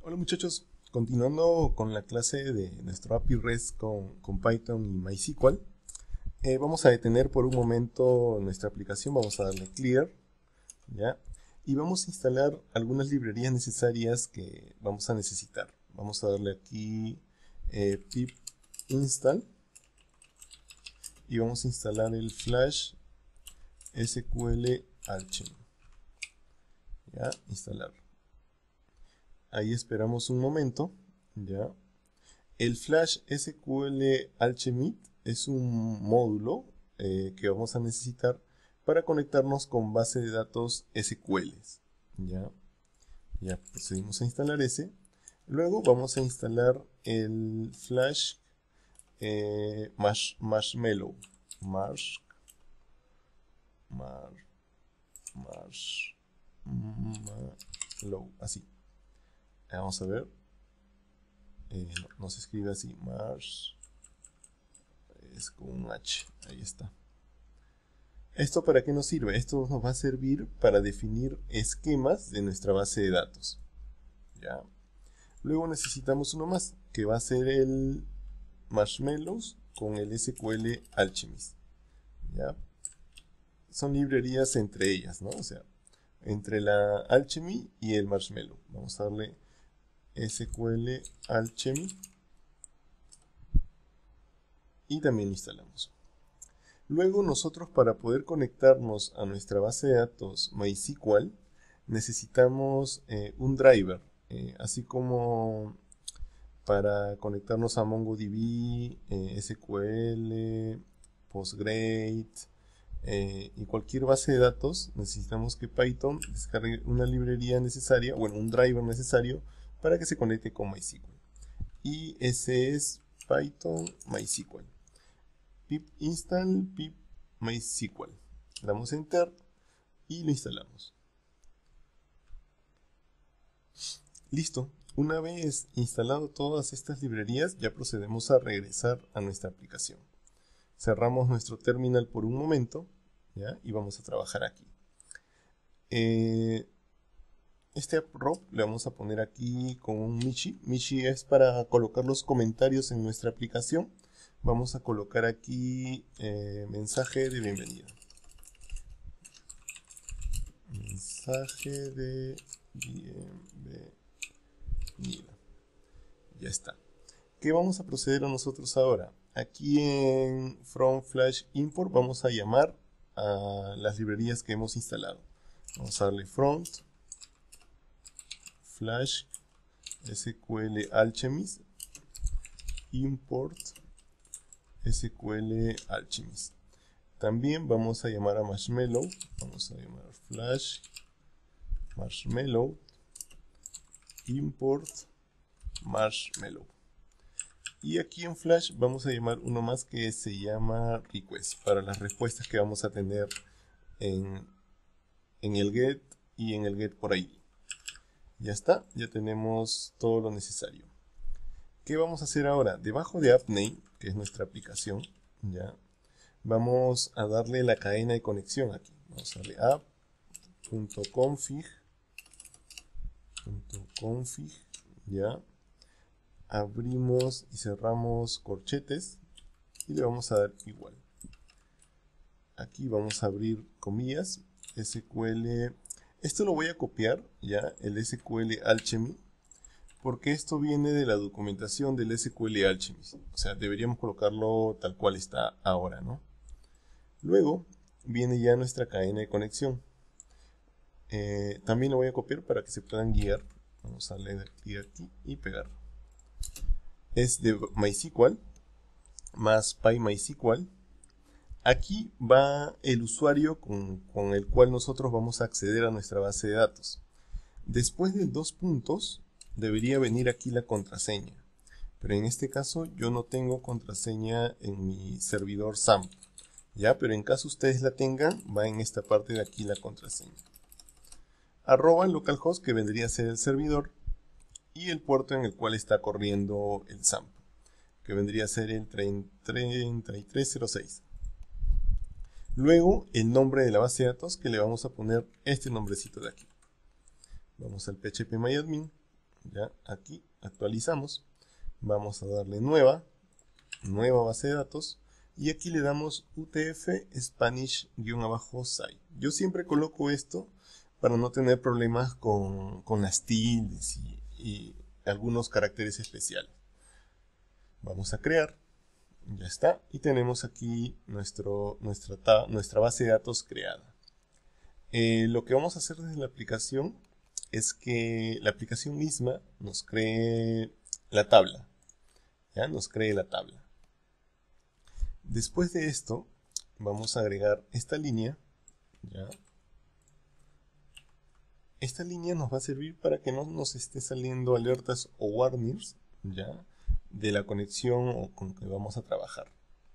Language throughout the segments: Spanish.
Hola muchachos, continuando con la clase de nuestro API REST con Python y MySQL, vamos a detener por un momento nuestra aplicación, vamos a darle clear, ¿ya? Y vamos a instalar algunas librerías necesarias que vamos a necesitar. Vamos a darle aquí pip install y vamos a instalar el Flash SQL Alchemy, ¿ya? Instalar. Ahí esperamos un momento, ¿ya? El Flash SQL Alchemy es un módulo que vamos a necesitar para conectarnos con base de datos SQL. Ya procedimos a instalar ese. Luego vamos a instalar el Flash Marshmallow. Marshmallow, así. Vamos a ver. No se escribe así. Es con un H. Ahí está. ¿Esto para qué nos sirve? Esto nos va a servir para definir esquemas de nuestra base de datos. ¿Ya? Luego necesitamos uno más, que va a ser el Marshmallows con el SQL Alchemist. ¿Ya? Son librerías entre ellas, ¿no? O sea, entre la Alchemy y el Marshmallow. Vamos a darle SQL Alchemy y también lo instalamos. Luego nosotros, para poder conectarnos a nuestra base de datos MySQL, necesitamos un driver, así como para conectarnos a MongoDB, SQL, PostgreSQL y cualquier base de datos. Necesitamos que Python descargue una librería necesaria, bueno, un driver necesario para que se conecte con MySQL. Y ese es Python MySQL. Pip install pip MySQL. Damos enter y lo instalamos. Listo. Una vez instalado todas estas librerías, ya procedemos a regresar a nuestra aplicación. Cerramos nuestro terminal por un momento, ¿ya? Y vamos a trabajar aquí. Este prop le vamos a poner aquí con un Michi. Michi es para colocar los comentarios en nuestra aplicación. Vamos a colocar aquí mensaje de bienvenida. Mensaje de bienvenida. Ya está. ¿Qué vamos a proceder a nosotros ahora? Aquí en From Flash Import vamos a llamar a las librerías que hemos instalado. Vamos a darle front Flash SQL Alchemist import SQL Alchemist. También vamos a llamar a Marshmallow. Vamos a llamar Flash Marshmallow import Marshmallow. Y aquí en Flash vamos a llamar uno más que se llama request para las respuestas que vamos a tener en el get y en el get por ahí. Ya está, ya tenemos todo lo necesario. ¿Qué vamos a hacer ahora? Debajo de AppName, que es nuestra aplicación, ya vamos a darle la cadena de conexión aquí. Vamos a darle app.config, ya. Abrimos y cerramos corchetes y le vamos a dar igual. Aquí vamos a abrir comillas, SQL. Esto lo voy a copiar, ya, el SQL Alchemy, porque esto viene de la documentación del SQL Alchemy. O sea, deberíamos colocarlo tal cual está ahora, ¿no? Luego viene ya nuestra cadena de conexión. También lo voy a copiar para que se puedan guiar. Vamos a darle aquí y pegar. Es de MySQL más PyMySQL. Aquí va el usuario con el cual nosotros vamos a acceder a nuestra base de datos. Después de 2 puntos debería venir aquí la contraseña, pero en este caso yo no tengo contraseña en mi servidor SAMP, ya, pero en caso ustedes la tengan, va en esta parte de aquí la contraseña. Arroba localhost, que vendría a ser el servidor, y el puerto en el cual está corriendo el SAMP, que vendría a ser el 3306. Luego el nombre de la base de datos, que le vamos a poner este nombrecito de aquí. Vamos al phpMyAdmin, Ya, aquí actualizamos. Vamos a darle nueva base de datos. Y aquí le damos UTF Spanish-site. Yo siempre coloco esto para no tener problemas con las tildes y algunos caracteres especiales. Vamos a crear. Ya está. Y tenemos aquí nuestra base de datos creada. Lo que vamos a hacer desde la aplicación es que la aplicación misma nos cree la tabla. ¿Ya? Nos cree la tabla. Después de esto, vamos a agregar esta línea. ¿Ya? Esta línea nos va a servir para que no nos esté saliendo alertas o warnings, ¿ya?, de la conexión con que vamos a trabajar.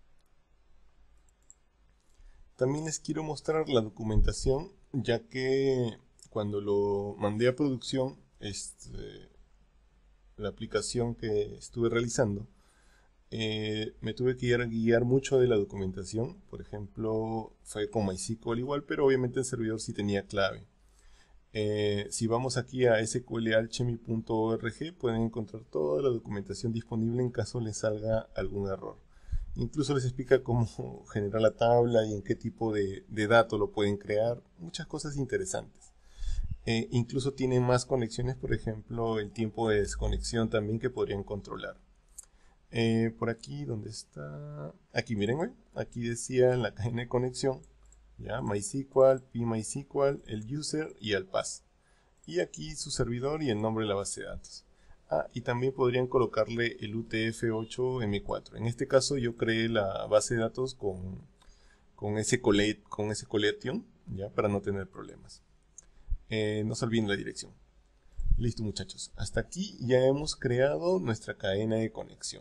También les quiero mostrar la documentación, ya que cuando lo mandé a producción, la aplicación que estuve realizando, me tuve que guiar mucho de la documentación. Por ejemplo, fue con MySQL igual, pero obviamente el servidor sí tenía clave. Si vamos aquí a sqlalchemy.org, pueden encontrar toda la documentación disponible en caso les salga algún error. Incluso les explica cómo generar la tabla y en qué tipo de datos lo pueden crear. Muchas cosas interesantes. Incluso tienen más conexiones, por ejemplo, el tiempo de desconexión también que podrían controlar. Por aquí, ¿dónde está? Aquí, miren, güey. Aquí decía en la cadena de conexión, ya, MySQL, pMySQL, el user y el pass. Y aquí su servidor y el nombre de la base de datos. Y también podrían colocarle el UTF-8M4. En este caso yo creé la base de datos con ese collection, ya, para no tener problemas. No se olviden la dirección. Listo, muchachos. Hasta aquí ya hemos creado nuestra cadena de conexión.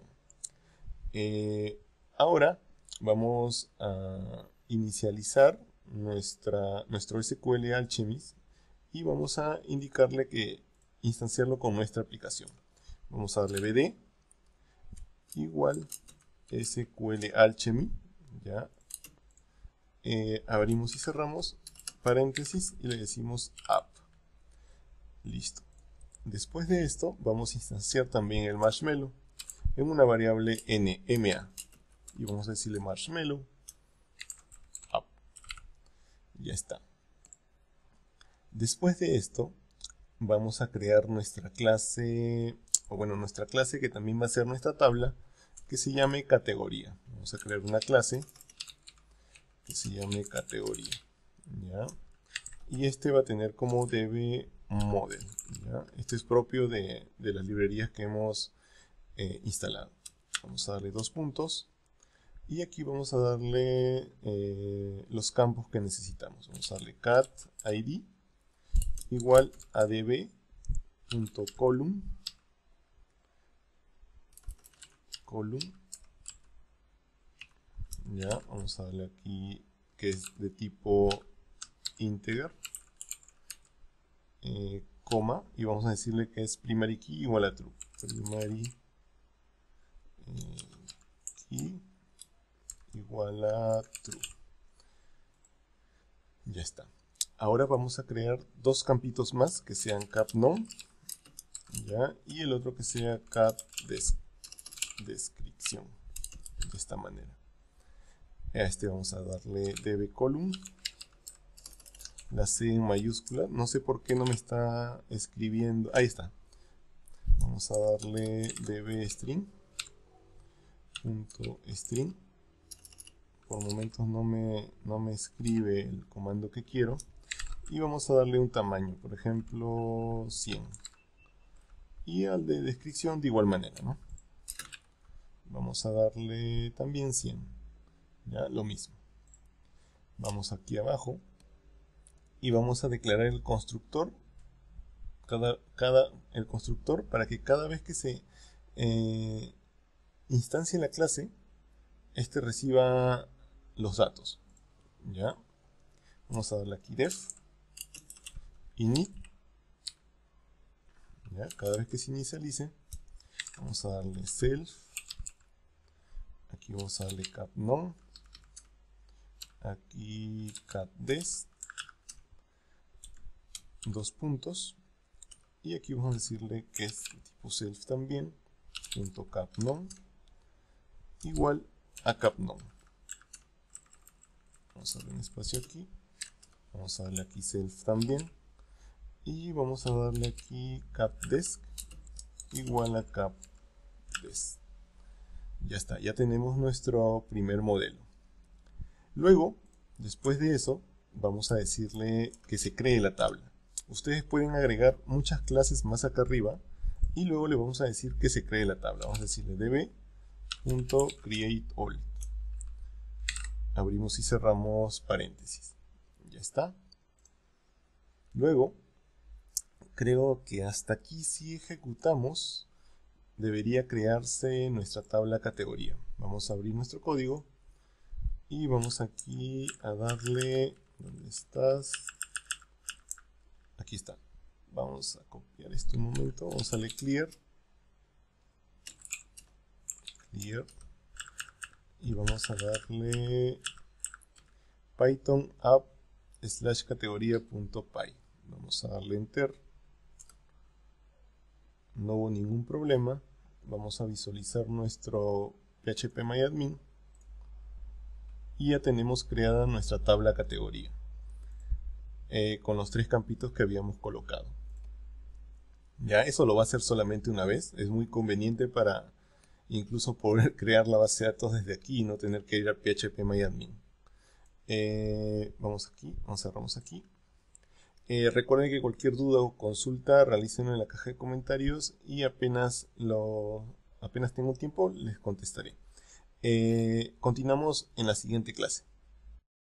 Ahora vamos a inicializar nuestro SQL Alchemist y vamos a indicarle que instanciarlo con nuestra aplicación. Vamos a darle bd igual SQL Alchemy, ya. Abrimos y cerramos paréntesis y le decimos app. Listo. Después de esto vamos a instanciar también el marshmallow en una variable nma y vamos a decirle marshmallow app. Ya está. Después de esto vamos a crear nuestra clase, nuestra clase que también va a ser nuestra tabla, que se llame categoría. Vamos a crear una clase que se llame categoría, ¿ya? Y este va a tener como dbModel, ¿ya? Este es propio de las librerías que hemos instalado. Vamos a darle 2 puntos y aquí vamos a darle los campos que necesitamos. Vamos a darle cat id igual a db.column ya. Vamos a darle aquí que es de tipo integer, coma, y vamos a decirle que es primary key igual a true. Primary key igual a true. Ya está. Ahora vamos a crear 2 campitos más que sean capNone, ¿ya? Y el otro que sea capDescripción, de esta manera. A este vamos a darle dbColumn, la C en mayúscula. No sé por qué no me está escribiendo. Ahí está. Vamos a darle dbString. .string. Por momentos no me escribe el comando que quiero. Y vamos a darle un tamaño, por ejemplo 100. Y al de descripción de igual manera, ¿no? Vamos a darle también 100. Ya, lo mismo. Vamos aquí abajo y vamos a declarar el constructor. El constructor para que cada vez que se instancie la clase, este reciba los datos. Ya. Vamos a darle aquí def init. ¿Ya? Cada vez que se inicialice, vamos a darle self. Aquí vamos a darle capNone. Aquí capDes. 2 puntos. y aquí vamos a decirle que es de tipo self también, .capNum igual a capNum. Vamos a darle un espacio aquí, vamos a darle aquí self también, y vamos a darle aquí capDesc igual a capDesc. Ya está, ya tenemos nuestro primer modelo. Luego, después de eso, vamos a decirle que se cree la tabla. Ustedes pueden agregar muchas clases más acá arriba y luego le vamos a decir que se cree la tabla. Vamos a decirle db.createAll. Abrimos y cerramos paréntesis. Ya está. Luego, creo que hasta aquí si ejecutamos, debería crearse nuestra tabla categoría. Vamos a abrir nuestro código y vamos aquí a darle, ¿dónde estás? Aquí está. Vamos a copiar esto un momento, vamos a darle clear y vamos a darle python app/categoría.py. Vamos a darle enter. No hubo ningún problema. Vamos a visualizar nuestro phpMyAdmin y ya tenemos creada nuestra tabla categoría con los 3 campitos que habíamos colocado. Ya eso lo va a hacer solamente una vez. Es muy conveniente para incluso poder crear la base de datos desde aquí y no tener que ir a phpMyAdmin. Vamos aquí, cerramos aquí. Recuerden que cualquier duda o consulta realícenlo en la caja de comentarios y apenas tengo tiempo les contestaré. Continuamos en la siguiente clase.